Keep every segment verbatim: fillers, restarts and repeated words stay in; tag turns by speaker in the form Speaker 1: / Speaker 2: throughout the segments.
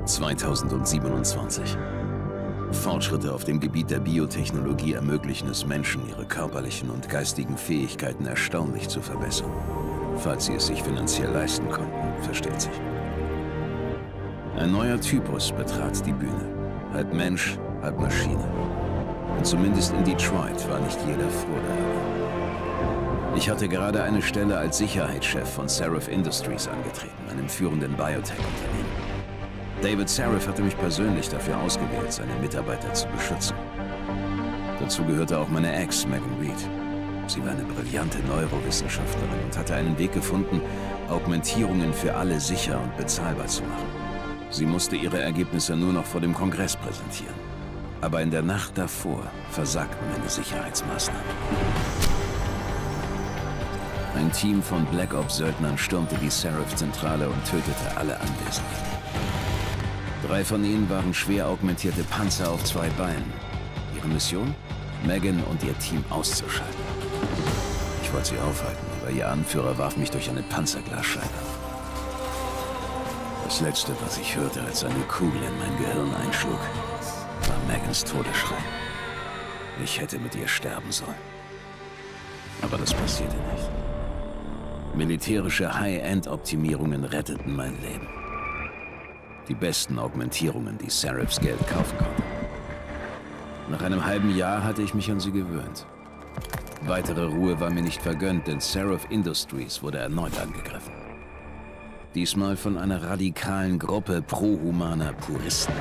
Speaker 1: zweitausendsiebenundzwanzig. Fortschritte auf dem Gebiet der Biotechnologie ermöglichen es Menschen, ihre körperlichen und geistigen Fähigkeiten erstaunlich zu verbessern. Falls sie es sich finanziell leisten konnten, versteht sich. Ein neuer Typus betrat die Bühne. Halb Mensch, halb Maschine. Und zumindest in Detroit war nicht jeder froh darüber. Ich hatte gerade eine Stelle als Sicherheitschef von Sarif Industries angetreten, einem führenden Biotech-Unternehmen. David Sarif hatte mich persönlich dafür ausgewählt, seine Mitarbeiter zu beschützen. Dazu gehörte auch meine Ex, Megan Reed. Sie war eine brillante Neurowissenschaftlerin und hatte einen Weg gefunden, Augmentierungen für alle sicher und bezahlbar zu machen. Sie musste ihre Ergebnisse nur noch vor dem Kongress präsentieren. Aber in der Nacht davor versagten meine Sicherheitsmaßnahmen. Ein Team von Black Ops-Söldnern stürmte die Sarif-Zentrale und tötete alle Anwesenden. Drei von ihnen waren schwer augmentierte Panzer auf zwei Beinen. Ihre Mission? Megan und ihr Team auszuschalten. Ich wollte sie aufhalten, aber ihr Anführer warf mich durch eine Panzerglasscheibe. Das Letzte, was ich hörte, als eine Kugel in mein Gehirn einschlug, war Megans Todesschrei. Ich hätte mit ihr sterben sollen. Aber das passierte nicht. Militärische High-End-Optimierungen retteten mein Leben. Die besten Augmentierungen, die Sarifs Geld kaufen konnte. Nach einem halben Jahr hatte ich mich an sie gewöhnt. Weitere Ruhe war mir nicht vergönnt, denn Sarif Industries wurde erneut angegriffen. Diesmal von einer radikalen Gruppe pro-humaner Puristen.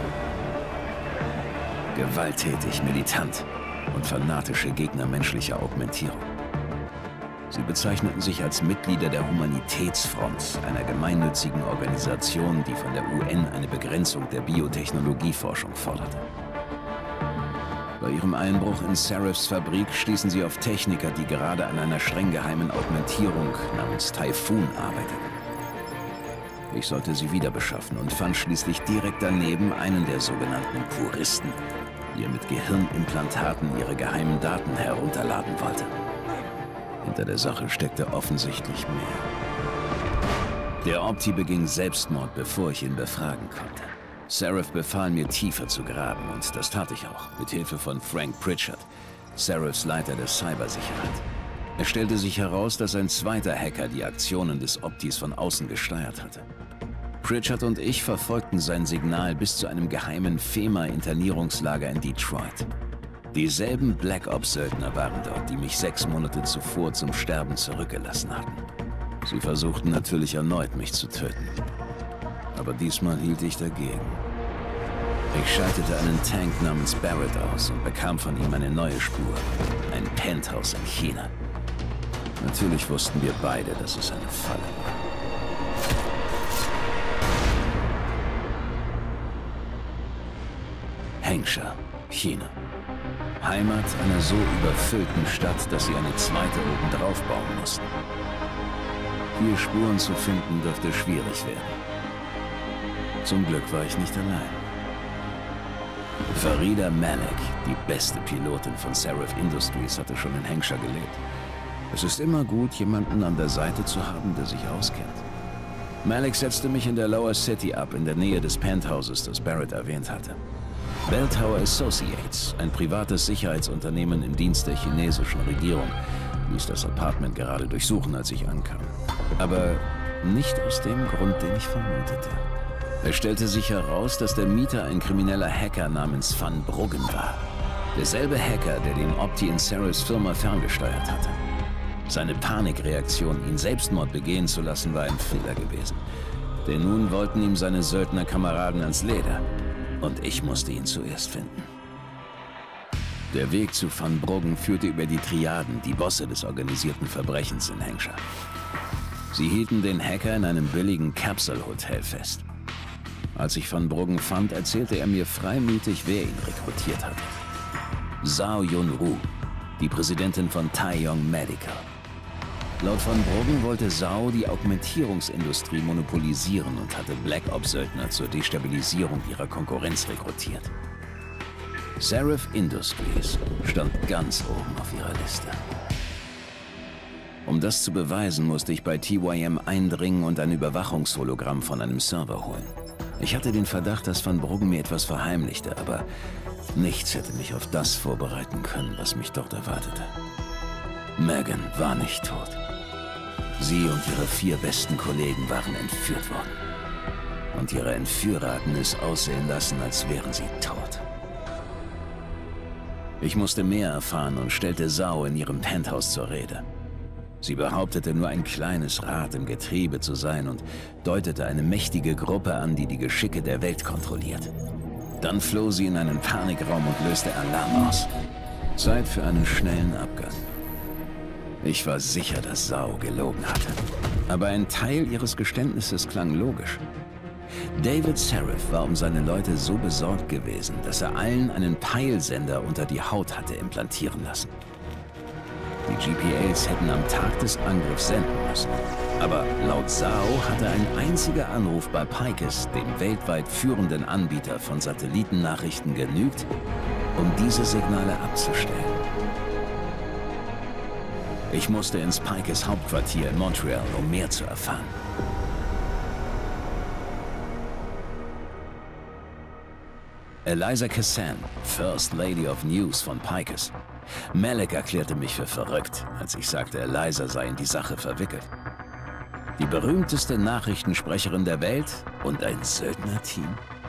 Speaker 1: Gewalttätig, militant und fanatische Gegner menschlicher Augmentierung. Sie bezeichneten sich als Mitglieder der Humanitätsfront, einer gemeinnützigen Organisation, die von der U N eine Begrenzung der Biotechnologieforschung forderte. Bei ihrem Einbruch in Sarifs Fabrik stießen sie auf Techniker, die gerade an einer streng geheimen Augmentierung namens Typhoon arbeiteten. Ich sollte sie wieder beschaffen und fand schließlich direkt daneben einen der sogenannten Puristen, die mit Gehirnimplantaten ihre geheimen Daten herunterladen wollte. Hinter der Sache steckte offensichtlich mehr. Der Opti beging Selbstmord, bevor ich ihn befragen konnte. Sarif befahl mir, tiefer zu graben, und das tat ich auch, mit Hilfe von Frank Pritchard, Sarifs Leiter der Cybersicherheit. Es stellte sich heraus, dass ein zweiter Hacker die Aktionen des Optis von außen gesteuert hatte. Pritchard und ich verfolgten sein Signal bis zu einem geheimen FEMA-Internierungslager in Detroit. Dieselben Black Ops-Söldner waren dort, die mich sechs Monate zuvor zum Sterben zurückgelassen hatten. Sie versuchten natürlich erneut, mich zu töten. Aber diesmal hielt ich dagegen. Ich schaltete einen Tank namens Barrett aus und bekam von ihm eine neue Spur. Ein Penthouse in China. Natürlich wussten wir beide, dass es eine Falle war. Hengsha, China. Heimat einer so überfüllten Stadt, dass sie eine zweite obendrauf bauen mussten. Hier Spuren zu finden, dürfte schwierig werden. Zum Glück war ich nicht allein. Farida Malik, die beste Pilotin von Sarif Industries, hatte schon in Hengsha gelebt. Es ist immer gut, jemanden an der Seite zu haben, der sich auskennt. Malik setzte mich in der Lower City ab, in der Nähe des Penthouses, das Barrett erwähnt hatte. Bell Tower Associates, ein privates Sicherheitsunternehmen im Dienst der chinesischen Regierung, ließ das Apartment gerade durchsuchen, als ich ankam. Aber nicht aus dem Grund, den ich vermutete. Es stellte sich heraus, dass der Mieter ein krimineller Hacker namens Van Bruggen war. Derselbe Hacker, der den Opti in Sarifs Firma ferngesteuert hatte. Seine Panikreaktion, ihn Selbstmord begehen zu lassen, war ein Fehler gewesen. Denn nun wollten ihm seine Söldnerkameraden ans Leder. Und ich musste ihn zuerst finden. Der Weg zu Van Bruggen führte über die Triaden, die Bosse des organisierten Verbrechens in Hengsha. Sie hielten den Hacker in einem billigen Capsule-Hotel fest. Als ich Van Bruggen fand, erzählte er mir freimütig, wer ihn rekrutiert hatte. Zhao Yunru, die Präsidentin von Taiyong Medical. Laut Van Bruggen wollte Zhao die Augmentierungsindustrie monopolisieren und hatte Black Ops-Söldner zur Destabilisierung ihrer Konkurrenz rekrutiert. Sarif Industries stand ganz oben auf ihrer Liste. Um das zu beweisen, musste ich bei T Y M eindringen und ein Überwachungshologramm von einem Server holen. Ich hatte den Verdacht, dass Van Bruggen mir etwas verheimlichte, aber nichts hätte mich auf das vorbereiten können, was mich dort erwartete. Megan war nicht tot. Sie und ihre vier besten Kollegen waren entführt worden. Und ihre Entführer hatten es aussehen lassen, als wären sie tot. Ich musste mehr erfahren und stellte Zhao in ihrem Penthouse zur Rede. Sie behauptete, nur ein kleines Rad im Getriebe zu sein und deutete eine mächtige Gruppe an, die die Geschicke der Welt kontrolliert. Dann floh sie in einen Panikraum und löste Alarm aus. Zeit für einen schnellen Abgang. Ich war sicher, dass Zhao gelogen hatte. Aber ein Teil ihres Geständnisses klang logisch. David Sarif war um seine Leute so besorgt gewesen, dass er allen einen Peilsender unter die Haut hatte implantieren lassen. Die G P As hätten am Tag des Angriffs senden müssen. Aber laut Zhao hatte ein einziger Anruf bei Picus, dem weltweit führenden Anbieter von Satellitennachrichten, genügt, um diese Signale abzustellen. Ich musste ins Picus Hauptquartier in Montreal, um mehr zu erfahren. Eliza Cassan, First Lady of News von Picus. Malek erklärte mich für verrückt, als ich sagte, Eliza sei in die Sache verwickelt. Die berühmteste Nachrichtensprecherin der Welt und ein Söldnerteam?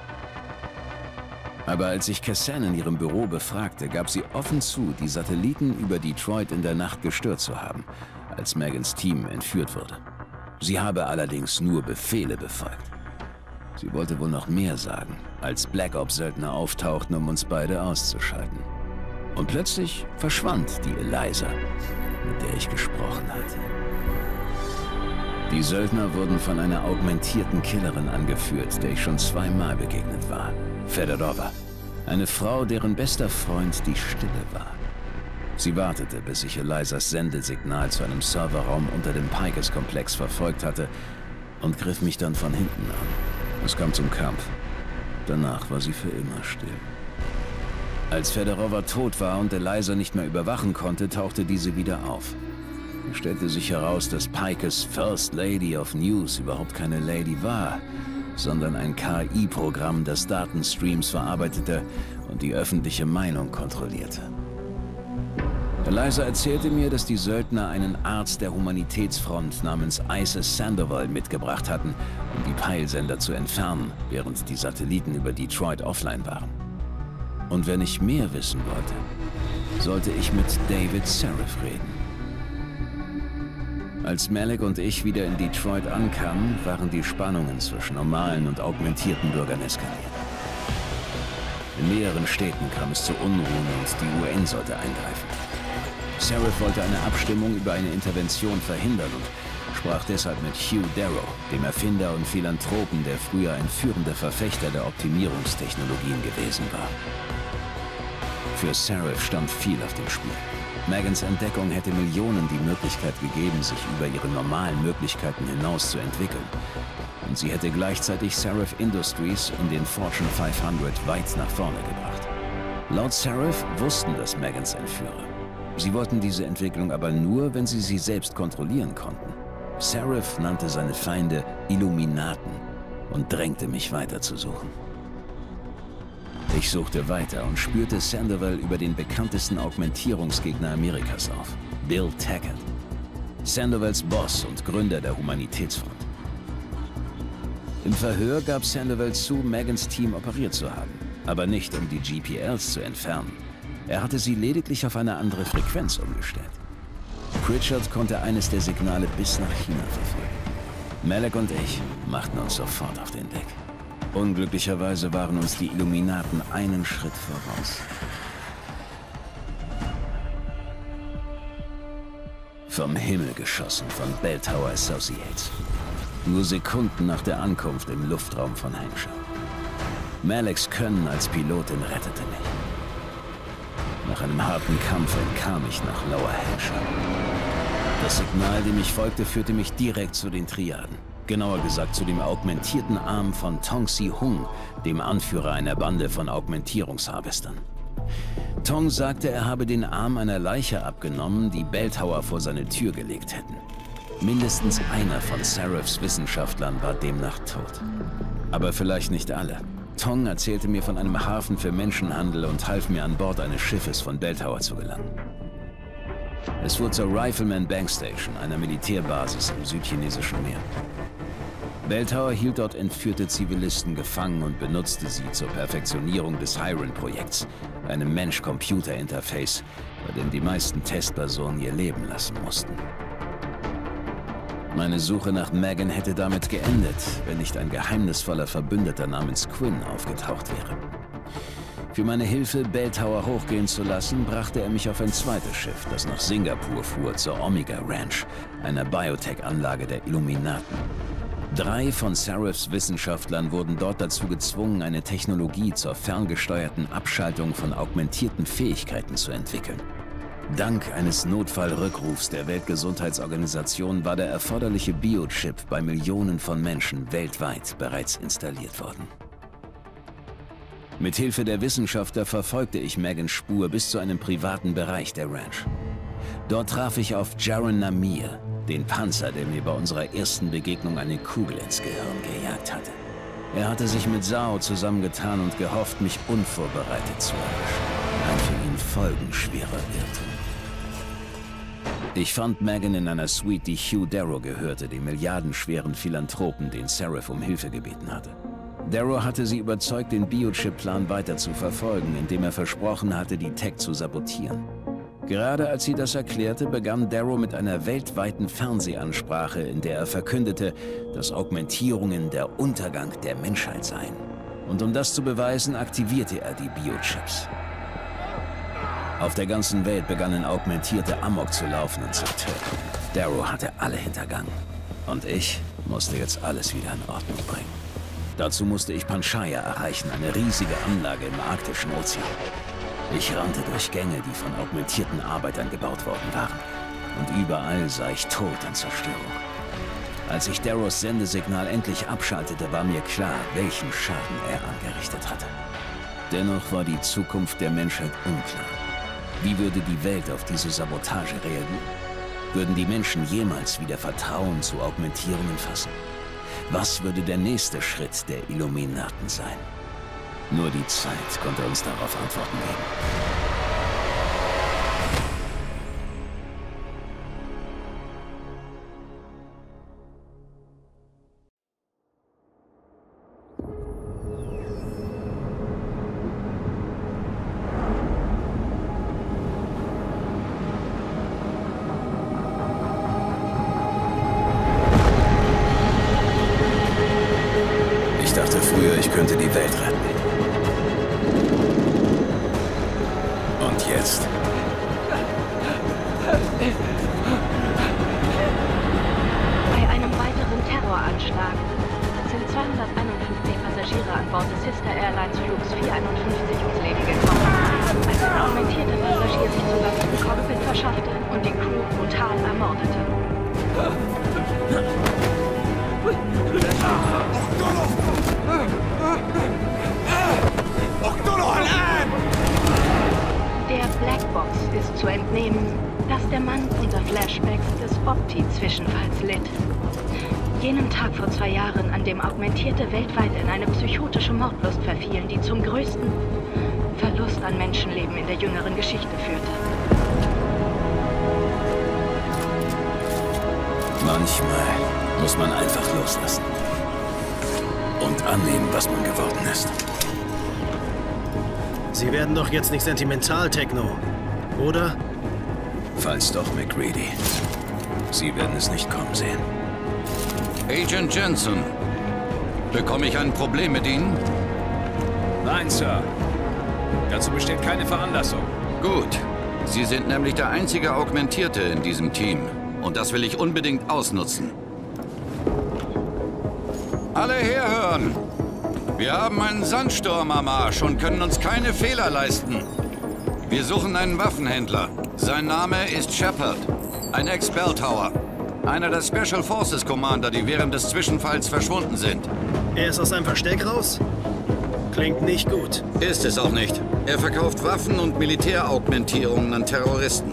Speaker 1: Aber als ich Cassan in ihrem Büro befragte, gab sie offen zu, die Satelliten über Detroit in der Nacht gestört zu haben, als Megans Team entführt wurde. Sie habe allerdings nur Befehle befolgt. Sie wollte wohl noch mehr sagen, als Black Ops-Söldner auftauchten, um uns beide auszuschalten. Und plötzlich verschwand die Eliza, mit der ich gesprochen hatte. Die Söldner wurden von einer augmentierten Killerin angeführt, der ich schon zweimal begegnet war. Fedorova, eine Frau, deren bester Freund die Stille war. Sie wartete, bis ich Elizas Sendesignal zu einem Serverraum unter dem Picus-Komplex verfolgt hatte und griff mich dann von hinten an. Es kam zum Kampf. Danach war sie für immer still. Als Fedorova tot war und Eliza nicht mehr überwachen konnte, tauchte diese wieder auf. Es stellte sich heraus, dass Picus First Lady of News überhaupt keine Lady war, sondern ein K I-Programm, das Datenstreams verarbeitete und die öffentliche Meinung kontrollierte. Eliza erzählte mir, dass die Söldner einen Arzt der Humanitätsfront namens Isis Sandoval mitgebracht hatten, um die Peilsender zu entfernen, während die Satelliten über Detroit offline waren. Und wenn ich mehr wissen wollte, sollte ich mit David Sarif reden. Als Malek und ich wieder in Detroit ankamen, waren die Spannungen zwischen normalen und augmentierten Bürgern eskaliert. In mehreren Städten kam es zu Unruhen und die U N sollte eingreifen. Sarif wollte eine Abstimmung über eine Intervention verhindern und sprach deshalb mit Hugh Darrow, dem Erfinder und Philanthropen, der früher ein führender Verfechter der Optimierungstechnologien gewesen war. Für Sarif stand viel auf dem Spiel. Megans Entdeckung hätte Millionen die Möglichkeit gegeben, sich über ihre normalen Möglichkeiten hinaus zu entwickeln. Und sie hätte gleichzeitig Sarif Industries in den Fortune fünfhundert weit nach vorne gebracht. Laut Sarif wussten das Megans Entführer. Sie wollten diese Entwicklung aber nur, wenn sie sie selbst kontrollieren konnten. Sarif nannte seine Feinde Illuminaten und drängte mich weiter zu suchen. Ich suchte weiter und spürte Sandoval über den bekanntesten Augmentierungsgegner Amerikas auf, Bill Taggart. Sandovals Boss und Gründer der Humanitätsfront. Im Verhör gab Sandoval zu, Megans Team operiert zu haben, aber nicht um die G P Ls zu entfernen. Er hatte sie lediglich auf eine andere Frequenz umgestellt. Pritchard konnte eines der Signale bis nach China verfolgen. Malek und ich machten uns sofort auf den Weg. Unglücklicherweise waren uns die Illuminaten einen Schritt voraus. Vom Himmel geschossen von Bell Tower Associates. Nur Sekunden nach der Ankunft im Luftraum von Hampshire. Maleks Können als Pilotin rettete mich. Nach einem harten Kampf entkam ich nach Lower Hampshire. Das Signal, dem ich folgte, führte mich direkt zu den Triaden. Genauer gesagt zu dem augmentierten Arm von Tong Si-Hung, dem Anführer einer Bande von Augmentierungsharvestern. Tong sagte, er habe den Arm einer Leiche abgenommen, die Bell Tower vor seine Tür gelegt hätten. Mindestens einer von Sarifs Wissenschaftlern war demnach tot. Aber vielleicht nicht alle. Tong erzählte mir von einem Hafen für Menschenhandel und half mir an Bord eines Schiffes von Belltower zu gelangen. Es fuhr zur Rifleman Bank Station, einer Militärbasis im südchinesischen Meer. Belltower hielt dort entführte Zivilisten gefangen und benutzte sie zur Perfektionierung des Hyron-Projekts, einem Mensch-Computer-Interface, bei dem die meisten Testpersonen ihr Leben lassen mussten. Meine Suche nach Megan hätte damit geendet, wenn nicht ein geheimnisvoller Verbündeter namens Quinn aufgetaucht wäre. Für meine Hilfe, Belltower hochgehen zu lassen, brachte er mich auf ein zweites Schiff, das nach Singapur fuhr, zur Omega Ranch, einer Biotech-Anlage der Illuminaten. Drei von Serifs Wissenschaftlern wurden dort dazu gezwungen, eine Technologie zur ferngesteuerten Abschaltung von augmentierten Fähigkeiten zu entwickeln. Dank eines Notfallrückrufs der Weltgesundheitsorganisation war der erforderliche Biochip bei Millionen von Menschen weltweit bereits installiert worden. Mithilfe der Wissenschaftler verfolgte ich Megans Spur bis zu einem privaten Bereich der Ranch. Dort traf ich auf Jaron Namir, den Panzer, der mir bei unserer ersten Begegnung eine Kugel ins Gehirn gejagt hatte. Er hatte sich mit Zhao zusammengetan und gehofft, mich unvorbereitet zu erwischen. Ein für ihn folgenschwerer Irrtum. Ich fand Megan in einer Suite, die Hugh Darrow gehörte, dem milliardenschweren Philanthropen, den Serif um Hilfe gebeten hatte. Darrow hatte sie überzeugt, den Biochip-Plan weiter zu verfolgen, indem er versprochen hatte, die Tech zu sabotieren. Gerade als sie das erklärte, begann Darrow mit einer weltweiten Fernsehansprache, in der er verkündete, dass Augmentierungen der Untergang der Menschheit seien. Und um das zu beweisen, aktivierte er die Biochips. Auf der ganzen Welt begannen Augmentierte Amok zu laufen und zu töten. Darrow hatte alle hintergangen. Und ich musste jetzt alles wieder in Ordnung bringen. Dazu musste ich Panchaya erreichen, eine riesige Anlage im arktischen Ozean. Ich rannte durch Gänge, die von augmentierten Arbeitern gebaut worden waren. Und überall sah ich Tod und Zerstörung. Als ich Darrows Sendesignal endlich abschaltete, war mir klar, welchen Schaden er angerichtet hatte. Dennoch war die Zukunft der Menschheit unklar. Wie würde die Welt auf diese Sabotage reagieren? Würden die Menschen jemals wieder Vertrauen zu Augmentierungen fassen? Was würde der nächste Schritt der Illuminaten sein? Nur die Zeit konnte uns darauf Antworten geben. Ich dachte früher, ich könnte die Welt retten. Und jetzt?
Speaker 2: Bei einem weiteren Terroranschlag sind zweihunderteinundfünfzig Passagiere an Bord des Sister Airlines Flugs vierhunderteinundfünfzig ums Leben gekommen, als ein augmentierter Passagier sich Zugang zum Cockpit verschaffte und die Crew brutal ermordete. Der Blackbox ist zu entnehmen, dass der Mann unter Flashbacks des Opti-Zwischenfalls litt. Jenem Tag vor zwei Jahren, an dem Augmentierte weltweit in eine psychotische Mordlust verfielen, die zum größten Verlust an Menschenleben in der jüngeren Geschichte führte.
Speaker 1: Manchmal muss man einfach loslassen. Und annehmen, was man geworden ist.
Speaker 3: Sie werden doch jetzt nicht sentimental, Techno, oder?
Speaker 1: Falls doch, MacReady. Sie werden es nicht kommen sehen.
Speaker 4: Agent Jensen, bekomme ich ein Problem mit Ihnen?
Speaker 5: Nein, Sir. Dazu besteht keine Veranlassung.
Speaker 4: Gut. Sie sind nämlich der einzige Augmentierte in diesem Team. Und das will ich unbedingt ausnutzen. Alle herhören! Wir haben einen Sandsturm am Arsch und können uns keine Fehler leisten. Wir suchen einen Waffenhändler. Sein Name ist Shepard, ein Ex-Belltower. Einer der Special Forces Commander, die während des Zwischenfalls verschwunden sind.
Speaker 3: Er ist aus seinem Versteck raus? Klingt nicht gut.
Speaker 4: Ist es auch nicht. Er verkauft Waffen und Militäraugmentierungen an Terroristen.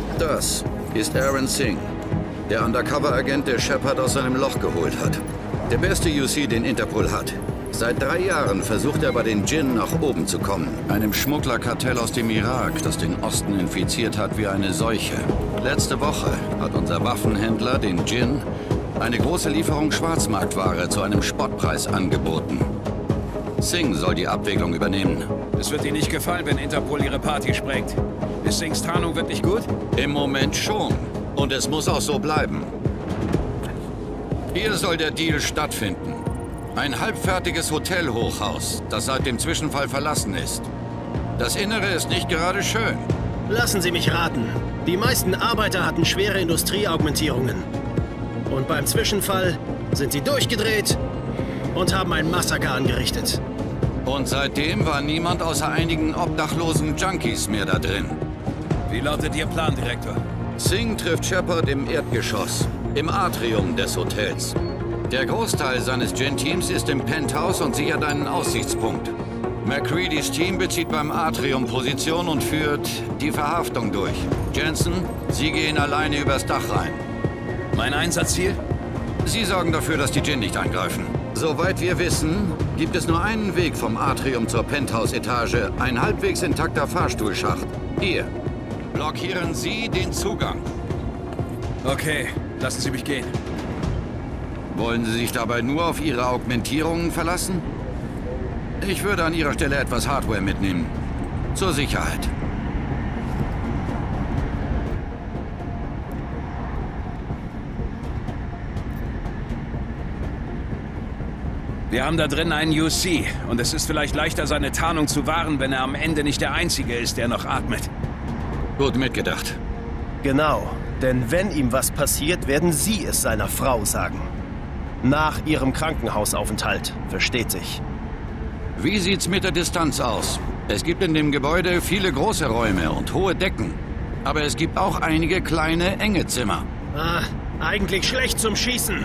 Speaker 4: Das ist Aaron Singh, der Undercover-Agent, der Shepard aus seinem Loch geholt hat. Der beste U C, den Interpol hat. Seit drei Jahren versucht er bei den Djinn nach oben zu kommen. Einem Schmugglerkartell aus dem Irak, das den Osten infiziert hat wie eine Seuche. Letzte Woche hat unser Waffenhändler, den Djinn, eine große Lieferung Schwarzmarktware zu einem Spottpreis angeboten. Singh soll die Abwicklung übernehmen.
Speaker 5: Es wird Ihnen nicht gefallen, wenn Interpol Ihre Party sprengt. Ist Singhs Tarnung wirklich gut?
Speaker 4: Im Moment schon. Und es muss auch so bleiben. Hier soll der Deal stattfinden. Ein halbfertiges Hotelhochhaus, das seit dem Zwischenfall verlassen ist. Das Innere ist nicht gerade schön.
Speaker 3: Lassen Sie mich raten. Die meisten Arbeiter hatten schwere Industrieaugmentierungen. Und beim Zwischenfall sind sie durchgedreht und haben ein Massaker angerichtet.
Speaker 4: Und seitdem war niemand außer einigen obdachlosen Junkies mehr da drin.
Speaker 5: Wie lautet Ihr Plan, Direktor?
Speaker 4: Singh trifft Shepard im Erdgeschoss, im Atrium des Hotels. Der Großteil seines Djinn-Teams ist im Penthouse und sichert einen Aussichtspunkt. McCreadys Team bezieht beim Atrium Position und führt die Verhaftung durch. Jensen, Sie gehen alleine übers Dach rein.
Speaker 5: Mein Einsatzziel?
Speaker 4: Sie sorgen dafür, dass die Djinn nicht eingreifen. Soweit wir wissen, gibt es nur einen Weg vom Atrium zur Penthouse-Etage, ein halbwegs intakter Fahrstuhlschacht. Hier. Blockieren Sie den Zugang.
Speaker 5: Okay, lassen Sie mich gehen.
Speaker 4: Wollen Sie sich dabei nur auf Ihre Augmentierungen verlassen? Ich würde an Ihrer Stelle etwas Hardware mitnehmen. Zur Sicherheit.
Speaker 5: Wir haben da drin einen U C und es ist vielleicht leichter, seine Tarnung zu wahren, wenn er am Ende nicht der Einzige ist, der noch atmet.
Speaker 4: Gut mitgedacht.
Speaker 3: Genau, denn wenn ihm was passiert, werden Sie es seiner Frau sagen. Nach Ihrem Krankenhausaufenthalt, versteht sich.
Speaker 4: Wie sieht's mit der Distanz aus? Es gibt in dem Gebäude viele große Räume und hohe Decken. Aber es gibt auch einige kleine, enge Zimmer.
Speaker 3: Ah, eigentlich schlecht zum Schießen.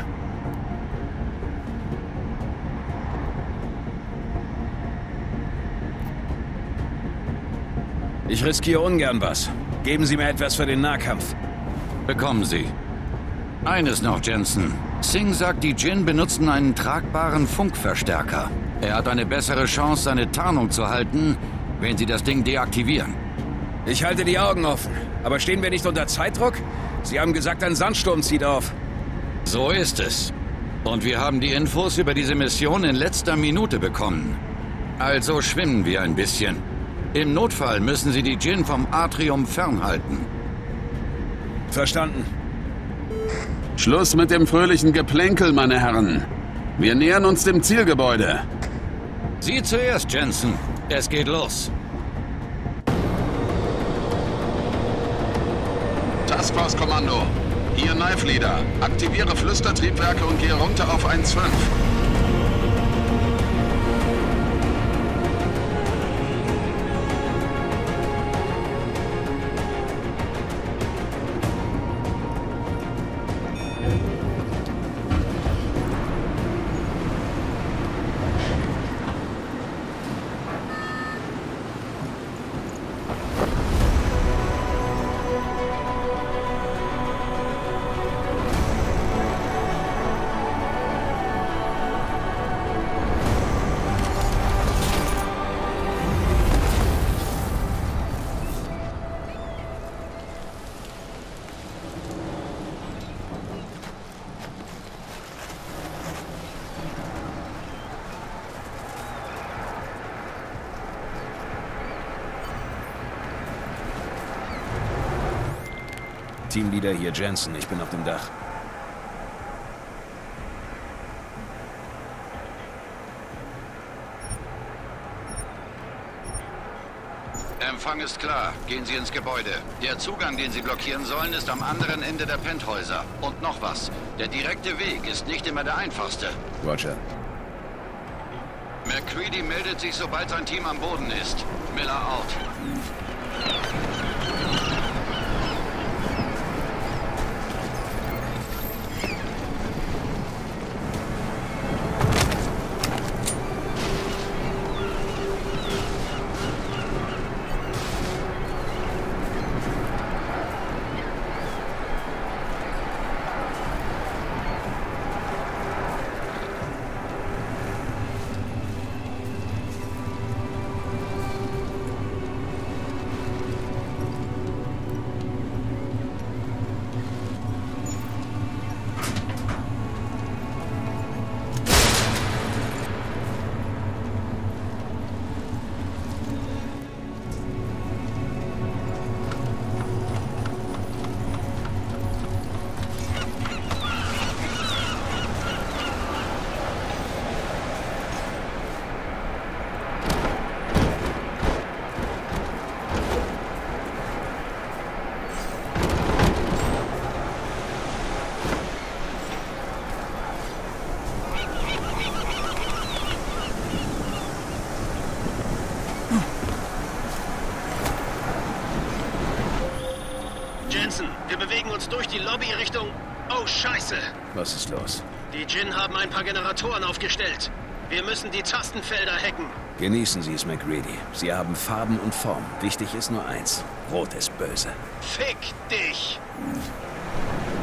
Speaker 5: Ich riskiere ungern was. Geben Sie mir etwas für den Nahkampf.
Speaker 4: Bekommen Sie. Eines noch, Jensen. Singh sagt, die Djinn benutzen einen tragbaren Funkverstärker. Er hat eine bessere Chance, seine Tarnung zu halten, wenn Sie das Ding deaktivieren.
Speaker 5: Ich halte die Augen offen. Aber stehen wir nicht unter Zeitdruck? Sie haben gesagt, ein Sandsturm zieht auf.
Speaker 4: So ist es. Und wir haben die Infos über diese Mission in letzter Minute bekommen. Also schwimmen wir ein bisschen. Im Notfall müssen Sie die Djinn vom Atrium fernhalten.
Speaker 5: Verstanden.
Speaker 6: Schluss mit dem fröhlichen Geplänkel, meine Herren. Wir nähern uns dem Zielgebäude.
Speaker 4: Sie zuerst, Jensen. Es geht los.
Speaker 6: Taskforce-Kommando. Hier Knife Leader. Aktiviere Flüstertriebwerke und gehe runter auf eins Komma fünf.
Speaker 5: Teamleader hier, Jensen. Ich bin auf dem Dach.
Speaker 4: Empfang ist klar. Gehen Sie ins Gebäude. Der Zugang, den Sie blockieren sollen, ist am anderen Ende der Penthäuser. Und noch was. Der direkte Weg ist nicht immer der einfachste.
Speaker 5: Roger.
Speaker 4: McCready meldet sich, sobald sein Team am Boden ist. Miller out.
Speaker 3: die Lobby Richtung... Oh, Scheiße!
Speaker 1: Was ist los?
Speaker 3: Die Djinn haben ein paar Generatoren aufgestellt. Wir müssen die Tastenfelder hacken.
Speaker 1: Genießen Sie es, MacReady. Sie haben Farben und Form. Wichtig ist nur eins. Rot ist böse.
Speaker 3: Fick dich!